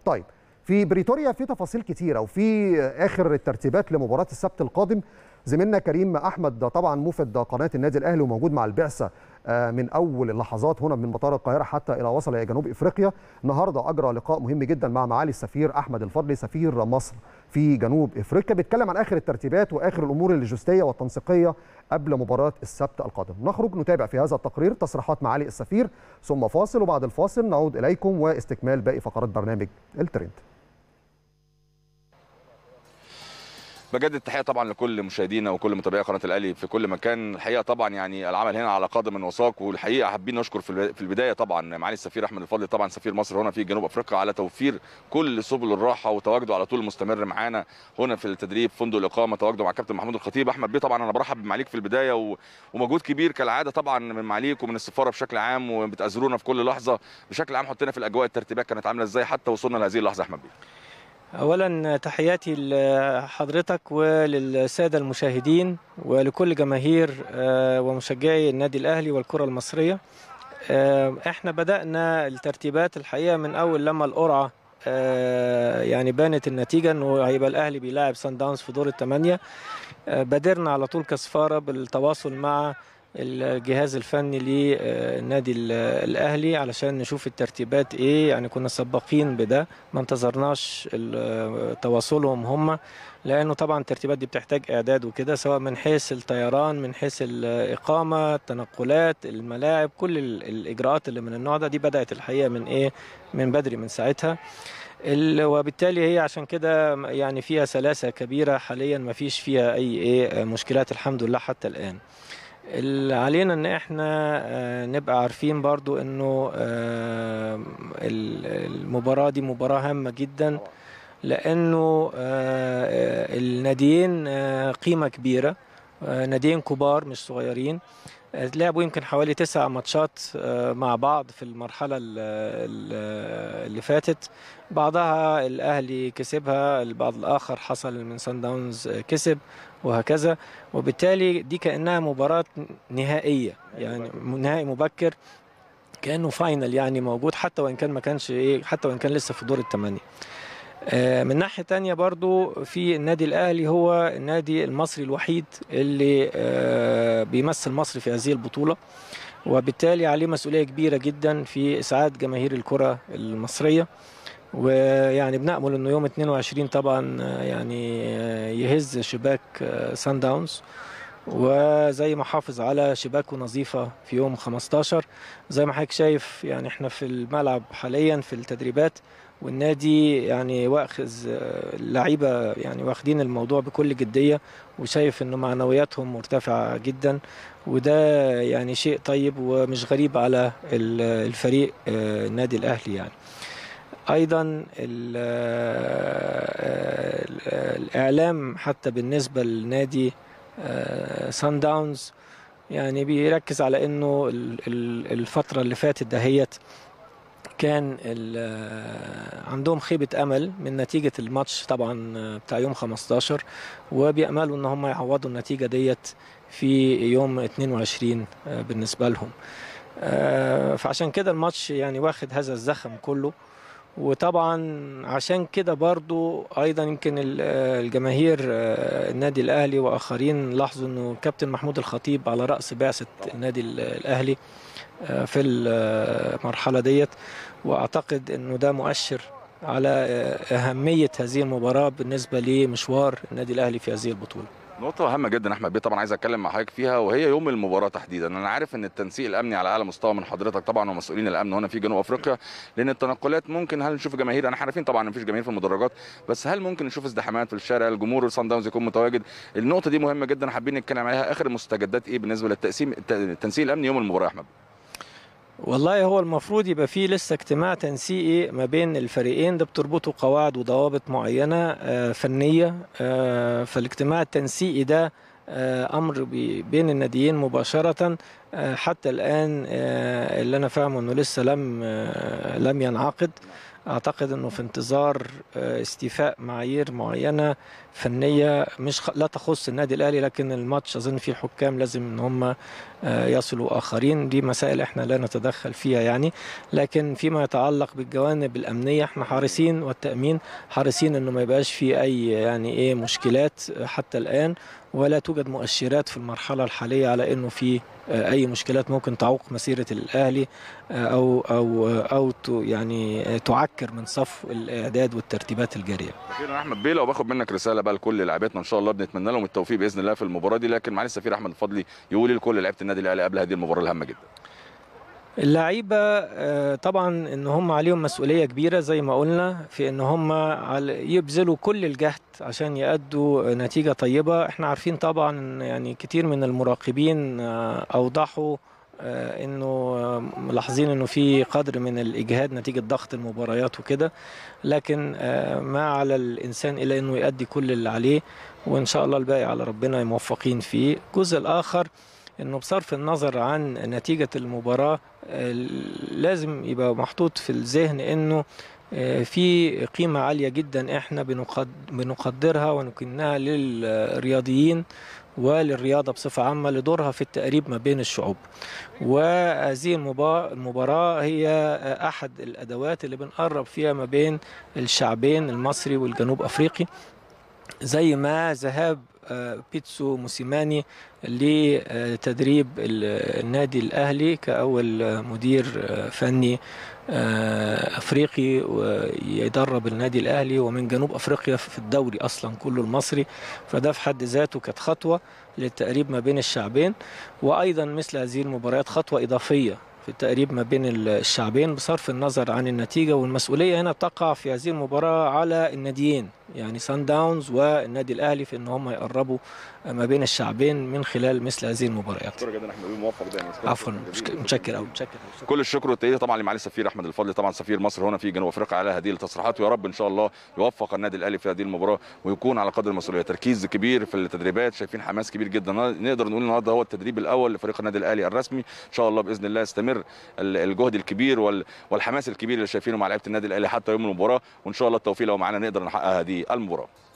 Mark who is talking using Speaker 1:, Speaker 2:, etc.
Speaker 1: طيب في بريتوريا في تفاصيل كتيره وفي اخر الترتيبات لمباراه السبت القادم. زميلنا كريم احمد طبعا موفد قناه النادي الاهلي وموجود مع البعثه من اول اللحظات هنا من مطار القاهره حتى الى وصل الى جنوب افريقيا. النهارده اجرى لقاء مهم جدا مع معالي السفير احمد الفضلي سفير مصر في جنوب افريقيا، بيتكلم عن اخر الترتيبات واخر الامور اللوجستيه والتنسيقيه قبل مباراه السبت القادم. نخرج نتابع في هذا التقرير تصريحات معالي السفير ثم فاصل، وبعد الفاصل نعود اليكم واستكمال باقي فقرات برنامج الترند.
Speaker 2: بجدد التحيه طبعا لكل مشاهدينا وكل متابعي قناه الاهلي في كل مكان. الحقيقه طبعا يعني العمل هنا على قدم وساق، والحقيقه حابين نشكر في البدايه طبعا معالي السفير احمد الفضلي طبعا سفير مصر هنا في جنوب افريقيا على توفير كل سبل الراحه وتواجده على طول مستمر معانا هنا في التدريب فندق الاقامه، تواجده مع كابتن محمود الخطيب. احمد بيه طبعا انا برحب بمعاليك في البدايه ومجهود كبير كالعاده طبعا من معاليك ومن السفاره بشكل عام، وبتأزرونا في كل لحظه بشكل عام. حطينا في الاجواء الترتيبات كانت عامله ازاي حتى وصلنا لهذه اللحظه احمد بيه؟
Speaker 3: اولا تحياتي لحضرتك وللساده المشاهدين ولكل جماهير ومشجعي النادي الاهلي والكره المصريه. احنا بدانا الترتيبات الحقيقه من اول لما القرعه يعني بانت النتيجه انه هيبقى الاهلي بيلاعب سان داونز في دور الثمانيه. بادرنا على طول كسفاره بالتواصل مع الجهاز الفني للنادي الاهلي علشان نشوف الترتيبات ايه، يعني كنا سباقين بده، ما انتظرناش تواصلهم هم، لانه طبعا الترتيبات دي بتحتاج اعداد وكده، سواء من حيث الطيران من حيث الاقامه التنقلات الملاعب، كل الاجراءات اللي من النوع ده دي بدات الحقيقه من بدري من ساعتها. وبالتالي هي عشان كده يعني فيها سلاسه كبيره حاليا، ما فيش فيها اي مشكلات الحمد لله حتى الان. اللي علينا ان احنا نبقى عارفين برضو انه المباراة دي مباراة هامة جدا، لانه الناديين قيمة كبيرة، ناديين كبار مش صغيرين، لعبوا يمكن حوالي 9 ماتشات مع بعض في المرحلة اللي فاتت، بعضها الأهلي كسبها، البعض الآخر حصل من سان داونز كسب وهكذا. وبالتالي دي كأنها مباراة نهائية، يعني نهائي مبكر كأنه فاينل يعني موجود، حتى وإن كان ما كانش حتى وإن كان لسه في دور الثمانية. من ناحية تانية برضو في النادي الأهلي هو النادي المصري الوحيد اللي بيمثل مصر في هذه البطولة، وبالتالي عليه مسؤولية كبيرة جدا في إسعاد جماهير الكرة المصرية. ويعني بنأمل أنه يوم 22 طبعا يعني يهز شباك سان داونز، وزي ما حافظ على شباكه نظيفة في يوم 15. زي ما حضرتك شايف يعني احنا في الملعب حاليا في التدريبات، والنادي يعني واخذ اللعيبة يعني واخدين الموضوع بكل جدية، وشايف انه معنوياتهم مرتفعة جدا، وده يعني شيء طيب ومش غريب على الفريق النادي الأهلي. يعني ايضا الاعلام حتى بالنسبة للنادي سان داونز يعني بيركز على انه الفترة اللي فاتت دهيت كان عندهم خيبة امل من نتيجة الماتش طبعا بتاع يوم 15، وبيأملوا ان هم يعوضوا النتيجة ديت في يوم 22 بالنسبة لهم. فعشان كده الماتش يعني واخد هذا الزخم كله. وطبعا عشان كده برضو ايضا يمكن الجماهير النادي الاهلي واخرين لاحظوا انه كابتن محمود الخطيب على رأس بعثة النادي الاهلي في المرحلة ديت، واعتقد انه ده مؤشر على اهمية هذه المباراة بالنسبة لمشوار النادي الاهلي في هذه البطولة.
Speaker 2: نقطة هامة جدا أحمد بيه طبعا عايز أتكلم مع حضرتك فيها، وهي يوم المباراة تحديدا. أنا عارف إن التنسيق الأمني على أعلى مستوى من حضرتك طبعا ومسؤولين الأمن هنا في جنوب أفريقيا، لأن التنقلات ممكن هل نشوف جماهير، أنا عارفين طبعا إن مفيش جماهير في المدرجات، بس هل ممكن نشوف ازدحامات في الشارع، الجمهور صن داونز يكون متواجد؟ النقطة دي مهمة جدا حابين نتكلم عليها. آخر المستجدات إيه بالنسبة للتنسيق الأمني يوم المباراة يا أحمد؟
Speaker 3: والله هو المفروض يبقى فيه لسه اجتماع تنسيقي ما بين الفريقين، ده بتربطه قواعد وضوابط معينة فنية. فالاجتماع التنسيقي ده أمر بين الناديين مباشرة. حتى الآن اللي أنا فاهمه أنه لسه لم ينعقد. اعتقد انه في انتظار استيفاء معايير معينه فنيه مش لا تخص النادي الاهلي، لكن الماتش اظن فيه الحكام لازم ان هم يصلوا اخرين. دي مسائل احنا لا نتدخل فيها يعني، لكن فيما يتعلق بالجوانب الامنيه احنا حريصين، والتامين حريصين انه ما يبقاش في اي يعني ايه مشكلات حتى الان، ولا توجد مؤشرات في المرحله الحاليه على انه في اي مشكلات ممكن تعوق مسيره الاهلي او يعني تعكر من صفو الاعداد والترتيبات الجاريه.
Speaker 2: سفير احمد بيه، لو باخد منك رساله بقى لكل لاعبتنا ان شاء الله بنتمنى لهم التوفيق باذن الله في المباراه دي، لكن معالي السفير احمد الفضلي يقول لكل لعيبه النادي الاهلي قبل هذه المباراه الهامه جدا.
Speaker 3: اللعيبه طبعا ان هم عليهم مسؤوليه كبيره زي ما قلنا في ان هم يبذلوا كل الجهد عشان يأدوا نتيجه طيبه. احنا عارفين طبعا يعني كتير من المراقبين اوضحوا انه ملاحظين انه في قدر من الاجهاد نتيجه ضغط المباريات وكده، لكن ما على الانسان الا انه يؤدي كل اللي عليه، وان شاء الله الباقي على ربنا موفقين فيه. الجزء الاخر انه بصرف النظر عن نتيجه المباراه لازم يبقى محطوط في الذهن انه في قيمه عاليه جدا احنا بنقدرها ونكنها للرياضيين وللرياضة بصفة عامة لدورها في التقريب ما بين الشعوب، وهذه المباراة هي أحد الأدوات اللي بنقرب فيها ما بين الشعبين المصري والجنوب أفريقي، زي ما ذهاب بيتسو موسيماني لتدريب النادي الأهلي كأول مدير فني أفريقي ويدرب النادي الأهلي ومن جنوب أفريقيا في الدوري أصلا كله المصري، فده في حد ذاته كانت خطوة للتقريب ما بين الشعبين، وأيضا مثل هذه المباريات خطوة إضافية في التقريب ما بين الشعبين بصرف النظر عن النتيجة. والمسؤولية هنا تقع في هذه المباراة على الناديين يعني سان داونز والنادي الأهلي في أن هم يقربوا ما بين الشعبين من خلال مثل هذه المباريات.
Speaker 2: شكرا جدا احمد، موفق دايما.
Speaker 3: عفوا، متشكر قوي.
Speaker 2: كل الشكر والتقدير طبعا لمعالي السفير احمد الفضلي، طبعا سفير مصر هنا في جنوب افريقيا، على هذه التصريحات، ويا رب ان شاء الله يوفق النادي الاهلي في هذه المباراه ويكون على قدر المسؤوليه. تركيز كبير في التدريبات، شايفين حماس كبير جدا. نقدر نقول النهارده هو التدريب الاول لفريق النادي الاهلي الرسمي، ان شاء الله باذن الله يستمر الجهد الكبير والحماس الكبير اللي شايفينه مع لعيبه النادي الاهلي حتى يوم المباراه، وان شاء الله التوفيق لو معانا نقدر نحقق هذه المباراه.